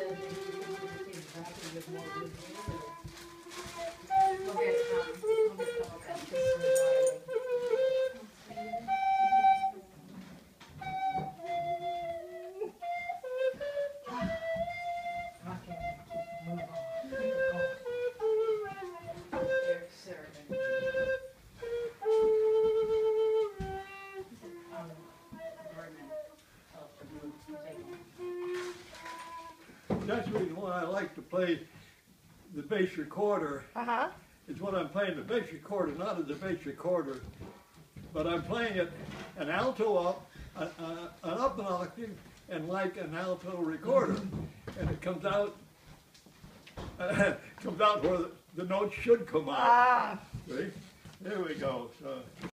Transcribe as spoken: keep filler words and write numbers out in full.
That's the reason why I like to play the bass recorder. Uh-huh. Is when I'm playing the bass recorder, not as a bass recorder, but I'm playing it an alto up, a, a, an up an octave, and like an alto recorder, and it comes out, uh, comes out where the, the notes should come out. Ah. See? There we go. So.